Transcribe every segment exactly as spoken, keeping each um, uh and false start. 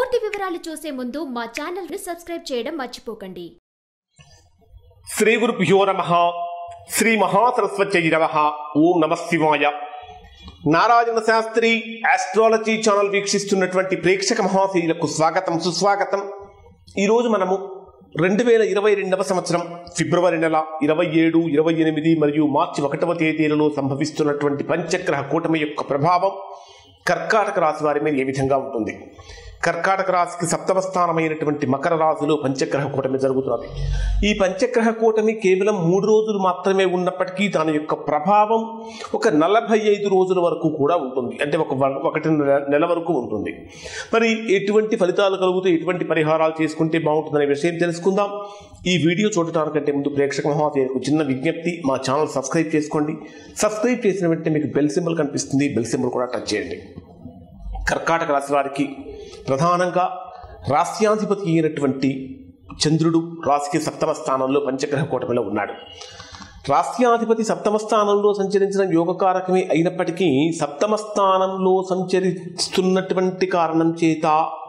పూర్తి వివరాలు చూసే ముందు మా ఛానల్ ని సబ్స్క్రైబ్ చేయడం మర్చిపోకండి. శ్రీ గురుభ్యో నమః. శ్రీ మహాసరస్వత్యై నమః. ఓం నమః శివాయ. నారాయణ శాస్త్రి ఆస్ట్రాలజీ ఛానల్ వీక్షిస్తున్నటువంటి ప్రేక్షక మహాశీలకు స్వాగతం, సుస్వాగతం. ఈరోజు మనము రెండు వేల ఇరవై రెండవ సంవత్సరం ఫిబ్రవరి నెల ఇరవై ఏడు ఇరవై ఎనిమిది మరియు మార్చి ఒకటవ తేదీలలో సంభవిస్తున్నటువంటి పంచగ్రహ కూటమి యొక్క ప్రభావం కర్కాటక రాశి వారి మీద ఏ విధంగా ఉంటుంది. కర్కాటక రాశికి సప్తమ స్థానమైనటువంటి మకర రాశిలో పంచగ్రహ కూటమి జరుగుతున్నది. ఈ పంచగ్రహ కూటమి కేవలం మూడు రోజులు మాత్రమే ఉన్నప్పటికీ దాని యొక్క ప్రభావం ఒక నలభై ఐదు రోజుల వరకు కూడా ఉంటుంది. అంటే ఒక ఒకటి నెల వరకు ఉంటుంది. మరి ఎటువంటి ఫలితాలు కలుగుతూ ఎటువంటి పరిహారాలు చేసుకుంటే బాగుంటుందనే విషయం తెలుసుకుందాం. ఈ వీడియో చూడటానికంటే ముందు ప్రేక్షక మహాశయులకు చిన్న విజ్ఞప్తి, మా ఛానల్ సబ్స్క్రైబ్ చేసుకోండి. సబ్స్క్రైబ్ చేసిన వెంటనే మీకు బెల్ సింబల్ కనిపిస్తుంది, బెల్ సింబల్ కూడా టచ్ చేయండి. కర్కాటక రాశి వారికి ప్రధానంగా రాశ్యాధిపతి అయినటువంటి చంద్రుడు రాశికి సప్తమ స్థానంలో పంచగ్రహ కూటమిలో ఉన్నాడు. రాశ్యాధిపతి సప్తమ స్థానంలో సంచరించిన యోగకారకమే అయినప్పటికీ సప్తమ స్థానంలో సంచరిస్తున్నటువంటి కారణం చేత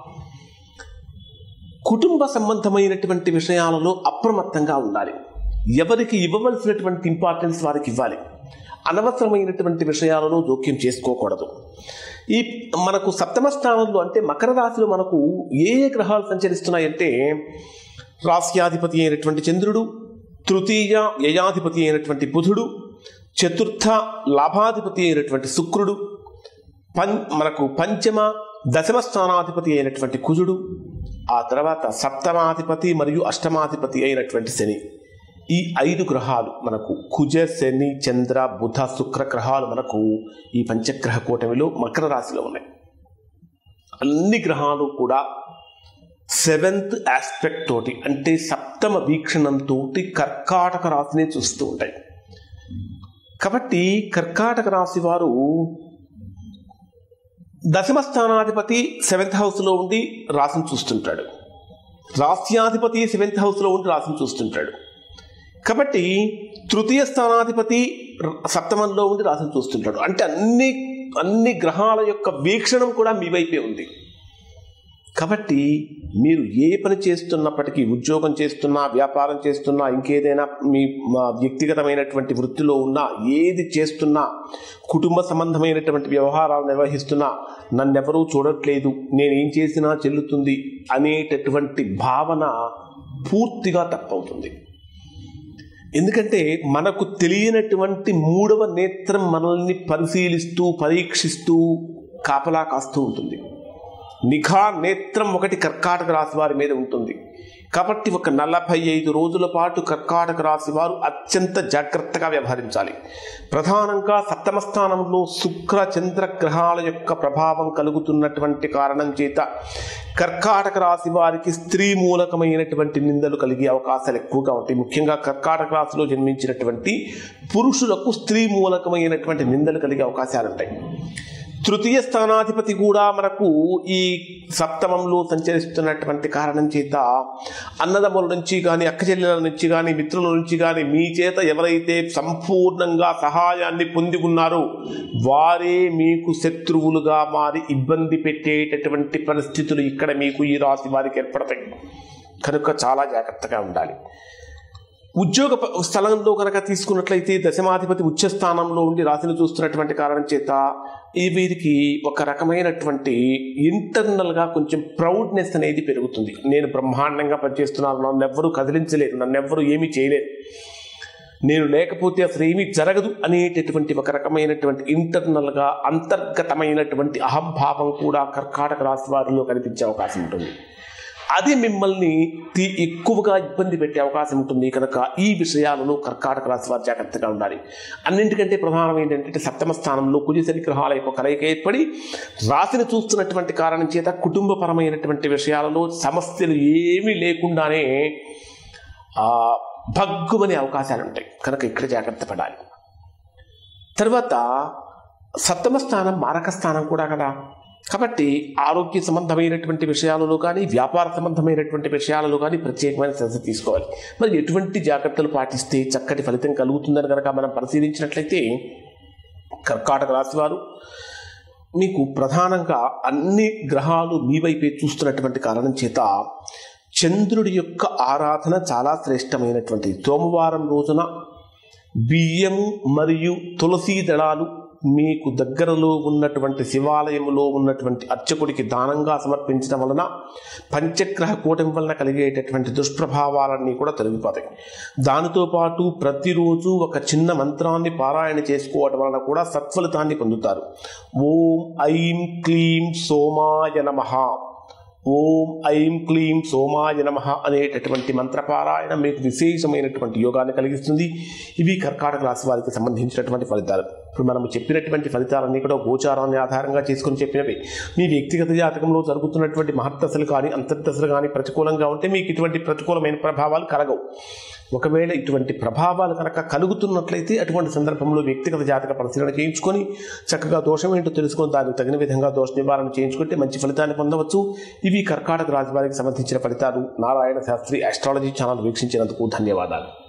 కుటుంబ సంబంధమైనటువంటి విషయాలలో అప్రమత్తంగా ఉండాలి. ఎవరికి ఇవ్వవలసినటువంటి ఇంపార్టెన్స్ వారికి ఇవ్వాలి. అనవసరమైనటువంటి విషయాలలో జోక్యం చేసుకోకూడదు. ఈ మనకు సప్తమ స్థానంలో అంటే మకర రాశిలో మనకు ఏ ఏ గ్రహాలు సంచరిస్తున్నాయంటే రాశ్యాధిపతి అయినటువంటి చంద్రుడు, తృతీయ వ్యయాధిపతి అయినటువంటి బుధుడు, చతుర్థ లాభాధిపతి అయినటువంటి శుక్రుడు, పం మనకు పంచమ దశమ స్థానాధిపతి అయినటువంటి కుజుడు, ఆ తర్వాత సప్తమాధిపతి మరియు అష్టమాధిపతి అయినటువంటి శని. ఈ ఐదు గ్రహాలు మనకు కుజ, శని, చంద్ర, బుధ, శుక్ర గ్రహాలు మనకు ఈ పంచగ్రహ కూటమిలో మకర రాశిలో ఉన్నాయి. అన్ని గ్రహాలు కూడా సెవెంత్ ఆస్పెక్ట్ తోటి అంటే సప్తమ వీక్షణంతో కర్కాటక రాశిని చూస్తూ ఉంటాయి. కాబట్టి కర్కాటక రాశి వారు దశమ స్థానాధిపతి సెవెంత్ హౌస్లో ఉండి రాశిని చూస్తుంటాడు. రాశ్యాధిపతి సెవెంత్ హౌస్లో ఉండి రాశిని చూస్తుంటాడు. కాబట్టి తృతీయ స్థానాధిపతి సప్తమంలో ఉండి రాశిని చూస్తుంటాడు. అంటే అన్ని అన్ని గ్రహాల యొక్క వీక్షణం కూడా మీ వైపే ఉంది. కాబట్టి మీరు ఏ పని చేస్తున్నప్పటికీ, ఉద్యోగం చేస్తున్నా, వ్యాపారం చేస్తున్నా, ఇంకేదైనా మీ వ్యక్తిగతమైనటువంటి వృత్తిలో ఉన్నా, ఏది చేస్తున్నా, కుటుంబ సంబంధమైనటువంటి వ్యవహారాలు నిర్వహిస్తున్నా, నన్నెవరూ చూడట్లేదు, నేనేం చేసినా చెల్లుతుంది అనేటటువంటి భావన పూర్తిగా తప్పవుతుంది. ఎందుకంటే మనకు తెలియనటువంటి మూడవ నేత్రం మనల్ని పరిశీలిస్తూ పరీక్షిస్తూ కాపలా కాస్తూ ఉంటుంది. నిఘా నేత్రం ఒకటి కర్కాటక రాశి వారి మీద ఉంటుంది. కాబట్టి ఒక నలభై ఐదు రోజుల పాటు కర్కాటక రాశి వారు అత్యంత జాగ్రత్తగా వ్యవహరించాలి. ప్రధానంగా సప్తమ స్థానంలో శుక్ర చంద్ర గ్రహాల యొక్క ప్రభావం కలుగుతున్నటువంటి కారణం చేత కర్కాటక రాశి వారికి స్త్రీ మూలకమైనటువంటి నిందలు కలిగే అవకాశాలు ఎక్కువగా ఉంటాయి. ముఖ్యంగా కర్కాటక రాశిలో జన్మించినటువంటి పురుషులకు స్త్రీ మూలకమైనటువంటి నిందలు కలిగే అవకాశాలు ఉంటాయి. తృతీయ స్థానాధిపతి కూడా మనకు ఈ సప్తమంలో సంచరిస్తున్నటువంటి కారణం చేత అన్నదమ్ముల నుంచి కానీ, అక్క చెల్లెల నుంచి కానీ, మిత్రుల నుంచి కానీ మీ చేత ఎవరైతే సంపూర్ణంగా సహాయాన్ని పొంది ఉన్నారో వారే మీకు శత్రువులుగా మారి ఇబ్బంది పెట్టేటటువంటి పరిస్థితులు ఇక్కడ మీకు ఈ రాశి వారికి ఏర్పడతాయి. కనుక చాలా జాగ్రత్తగా ఉండాలి. ఉద్యోగ స్థలంలో కనుక తీసుకున్నట్లయితే దశమాధిపతి ఉచ్చ స్థానంలో ఉండి రాశిని చూస్తున్నటువంటి కారణం చేత ఈ వీరికి ఒక రకమైనటువంటి ఇంటర్నల్గా కొంచెం ప్రౌడ్నెస్ అనేది పెరుగుతుంది. నేను బ్రహ్మాండంగా పనిచేస్తున్నాను, నన్ను ఎవ్వరూ కదిలించలేరు, నన్ను ఎవ్వరూ ఏమీ చేయలేరు, నేను లేకపోతే అసలు ఏమీ జరగదు అనేటటువంటి ఒక రకమైనటువంటి ఇంటర్నల్గా అంతర్గతమైనటువంటి అహంభావం కూడా కర్కాటక రాశి వారిలో కనిపించే అవకాశం ఉంటుంది. అది మిమ్మల్ని ఎక్కువగా ఇబ్బంది పెట్టే అవకాశం ఉంటుంది. కనుక ఈ విషయాలలో కర్కాటక రాశి వారు జాగ్రత్తగా ఉండాలి. అన్నింటికంటే ప్రధానమైనది ఏంటంటే సప్తమ స్థానంలో కుజ శని గ్రహాల యొక్క కలయిక ఏర్పడి రాశిని చూస్తున్నటువంటి కారణం చేత కుటుంబపరమైనటువంటి విషయాలలో సమస్యలు ఏమీ లేకుండానే భగ్గుమనే అవకాశాలు ఉంటాయి. కనుక ఇక్కడ జాగ్రత్త పడాలి. తర్వాత సప్తమ స్థానం మారక స్థానం కూడా కదా. కాబట్టి ఆరోగ్య సంబంధమైనటువంటి విషయాలలో కానీ, వ్యాపార సంబంధమైనటువంటి విషయాలలో కానీ ప్రత్యేకమైన శ్రద్ధ తీసుకోవాలి. మరి ఎటువంటి జాగ్రత్తలు పాటిస్తే చక్కటి ఫలితం కలుగుతుందని కనుక మనం పరిశీలించినట్లయితే కర్కాటక రాశి వారు మీకు ప్రధానంగా అన్ని గ్రహాలు మీ వైపే చూస్తున్నటువంటి కారణం చేత చంద్రుడి యొక్క ఆరాధన చాలా శ్రేష్టమైనటువంటి. సోమవారం రోజున బియ్యము మరియు తులసీ దళాలు మీకు దగ్గరలో ఉన్నటువంటి శివాలయంలో ఉన్నటువంటి అర్చకుడికి దానంగా సమర్పించడం వలన పంచగ్రహ కూటమి వలన కలిగేటటువంటి దుష్ప్రభావాలన్నీ కూడా తొలగిపోతాయి. దానితో పాటు ప్రతిరోజు ఒక చిన్న మంత్రాన్ని పారాయణ చేసుకోవడం వలన కూడా సత్ఫలితాన్ని పొందుతారు. ఓం ఐం క్లీం సోమాయ నమః, ఓం ఐం క్లీం సోమాయ నమః అనేటటువంటి మంత్రపారాయణ మీకు విశేషమైనటువంటి యోగాన్ని కలిగిస్తుంది. ఇవి కర్కాటక రాశి వారికి సంబంధించినటువంటి ఫలితాలు. ఇప్పుడు మనం చెప్పినటువంటి ఫలితాలన్నీ కూడా గోచారాన్ని ఆధారంగా చేసుకుని చెప్పినవి. మీ వ్యక్తిగత జాతకంలో జరుగుతున్నటువంటి మహర్దశలు కానీ అంతర్దశలు కానీ ప్రతికూలంగా ఉంటే మీకు ఇటువంటి ప్రతికూలమైన ప్రభావాలు కలగవు. ఒకవేళ ఇటువంటి ప్రభావాలు కనుక కలుగుతున్నట్లయితే అటువంటి సందర్భంలో వ్యక్తిగత జాతక పరిశీలన చేయించుకొని చక్కగా దోషం ఏంటో తెలుసుకొని దానికి తగిన విధంగా దోష నివారణ చేయించుకుంటే మంచి ఫలితాన్ని పొందవచ్చు. ఇవి కర్కాటక రాశి వారికి సంబంధించిన ఫలితాలు. నారాయణ శాస్త్రి ఆస్ట్రాలజీ ఛానల్ వీక్షించినందుకు ధన్యవాదాలు.